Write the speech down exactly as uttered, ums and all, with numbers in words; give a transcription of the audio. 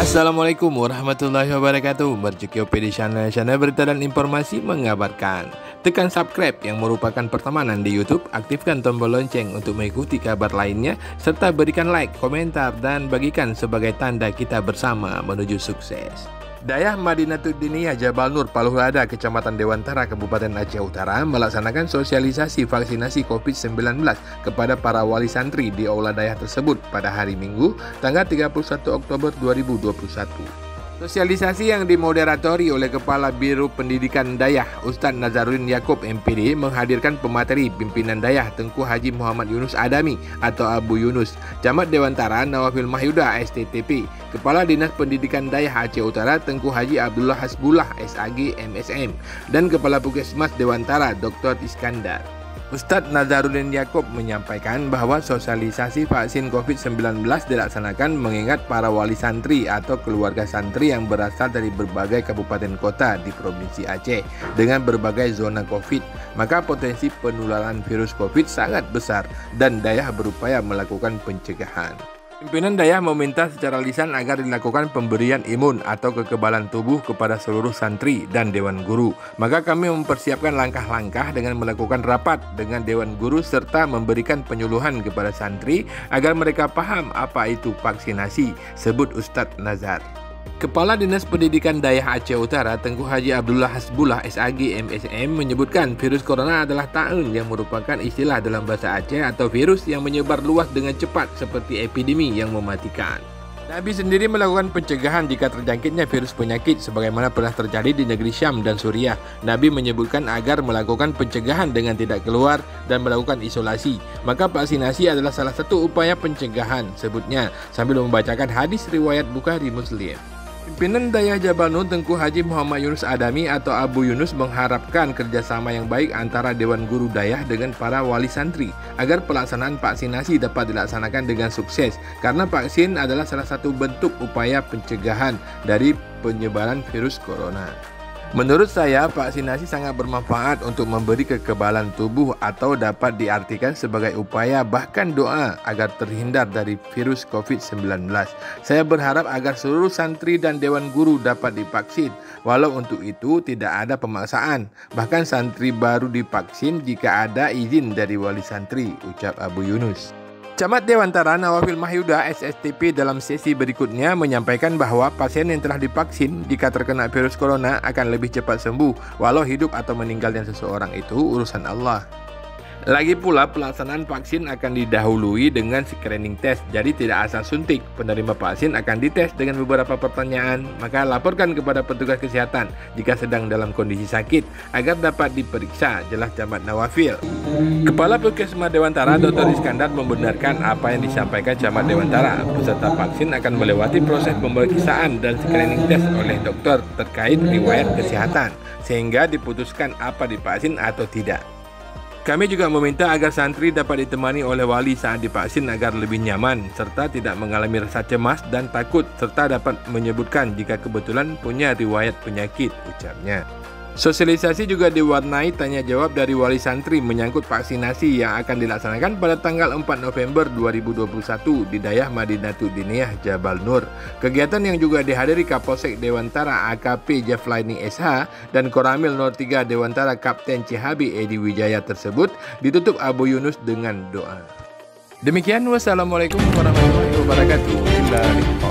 Assalamualaikum warahmatullahi wabarakatuh. Berjuki O P di channel channel berita dan informasi mengabarkan. Tekan subscribe yang merupakan pertemanan di YouTube, aktifkan tombol lonceng untuk mengikuti kabar lainnya, serta berikan like, komentar, dan bagikan sebagai tanda kita bersama menuju sukses. Dayah Madinatul Diniyah Jabal Nur, Paluhada, Kecamatan Dewantara, Kabupaten Aceh Utara melaksanakan sosialisasi vaksinasi COVID sembilan belas kepada para wali santri di aula dayah tersebut pada hari Minggu, tanggal tiga puluh satu Oktober dua ribu dua puluh satu. Sosialisasi yang dimoderatori oleh Kepala Biro Pendidikan Dayah Ustadz Nazaruddin Yaakob M P D menghadirkan pemateri pimpinan Dayah Tengku Haji Muhammad Yunus Adami atau Abu Yunus, Camat Dewantara Nawafil Mahyuda S T T P, Kepala Dinas Pendidikan Dayah Aceh Utara Tengku Haji Abdullah Hasbullah S A G M S M, dan Kepala Puskesmas Dewantara Doktor Iskandar. Ustadz Nazaruddin Yaakob menyampaikan bahwa sosialisasi vaksin COVID sembilan belas dilaksanakan mengingat para wali santri atau keluarga santri yang berasal dari berbagai kabupaten kota di Provinsi Aceh dengan berbagai zona COVID, maka potensi penularan virus COVID sangat besar dan Dayah berupaya melakukan pencegahan. Pimpinan Dayah meminta secara lisan agar dilakukan pemberian imun atau kekebalan tubuh kepada seluruh santri dan Dewan Guru. Maka kami mempersiapkan langkah-langkah dengan melakukan rapat dengan Dewan Guru serta memberikan penyuluhan kepada santri agar mereka paham apa itu vaksinasi, sebut Ustadz Nazar. Kepala Dinas Pendidikan Dayah Aceh Utara Tengku Haji Abdullah Hasbullah S A G M S M menyebutkan virus corona adalah ta'un yang merupakan istilah dalam bahasa Aceh atau virus yang menyebar luas dengan cepat seperti epidemi yang mematikan. Nabi sendiri melakukan pencegahan jika terjangkitnya virus penyakit sebagaimana pernah terjadi di negeri Syam dan Suriah. Nabi menyebutkan agar melakukan pencegahan dengan tidak keluar dan melakukan isolasi. Maka vaksinasi adalah salah satu upaya pencegahan, sebutnya sambil membacakan hadis riwayat Bukhari Muslim. Pimpinan Dayah Jabal Nur Tengku Haji Muhammad Yunus Adami atau Abu Yunus mengharapkan kerjasama yang baik antara Dewan Guru Dayah dengan para wali santri agar pelaksanaan vaksinasi dapat dilaksanakan dengan sukses karena vaksin adalah salah satu bentuk upaya pencegahan dari penyebaran virus corona. Menurut saya, vaksinasi sangat bermanfaat untuk memberi kekebalan tubuh atau dapat diartikan sebagai upaya bahkan doa agar terhindar dari virus COVID sembilan belas. Saya berharap agar seluruh santri dan Dewan Guru dapat divaksin, walau untuk itu tidak ada pemaksaan. Bahkan santri baru divaksin jika ada izin dari wali santri, ucap Abu Yunus. Camat Dewantara Nawafil Mahyuda S S T P dalam sesi berikutnya menyampaikan bahwa pasien yang telah divaksin jika terkena virus corona akan lebih cepat sembuh, walau hidup atau meninggalnya seseorang itu urusan Allah. Lagi pula pelaksanaan vaksin akan didahului dengan screening test, jadi tidak asal suntik. Penerima vaksin akan dites dengan beberapa pertanyaan, maka laporkan kepada petugas kesehatan jika sedang dalam kondisi sakit agar dapat diperiksa, jelas Camat Nawafil. Kepala Puskesmas Dewantara Doktor Iskandar membenarkan apa yang disampaikan Camat Dewantara. Peserta vaksin akan melewati proses pemeriksaan dan screening test oleh dokter terkait riwayat kesehatan, sehingga diputuskan apa divaksin atau tidak. Kami juga meminta agar santri dapat ditemani oleh wali saat divaksin agar lebih nyaman, serta tidak mengalami rasa cemas dan takut, serta dapat menyebutkan jika kebetulan punya riwayat penyakit, ucapnya. Sosialisasi juga diwarnai tanya jawab dari wali santri menyangkut vaksinasi yang akan dilaksanakan pada tanggal empat November dua ribu dua puluh satu di Dayah Madinatul Diniyah Jabal Nur. Kegiatan yang juga dihadiri Kapolsek Dewantara A K P Jaflaini S H dan Koramil nol tiga Dewantara Kapten C H B Edi Wijaya tersebut ditutup Abu Yunus dengan doa. Demikian, wassalamualaikum warahmatullahi wabarakatuh.